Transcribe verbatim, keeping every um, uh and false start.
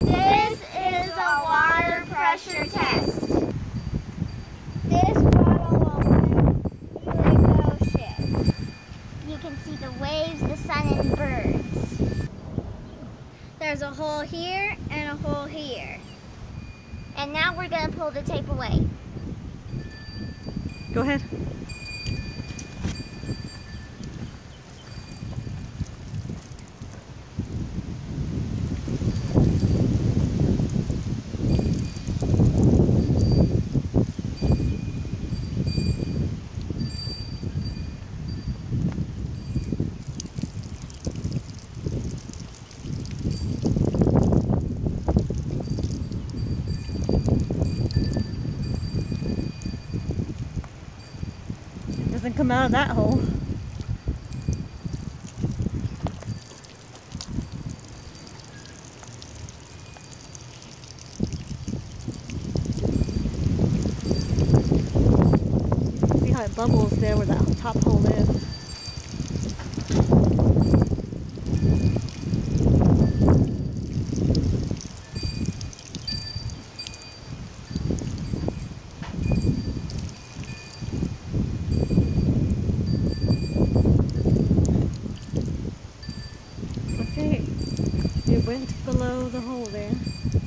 This is a water pressure test. This bottle will move through the ocean. You can see the waves, the sun, and birds. There's a hole here and a hole here. And now we're going to pull the tape away. Go ahead. Doesn't come out of that hole. See how it bubbles there where that top hole is. Okay, it went below the hole there.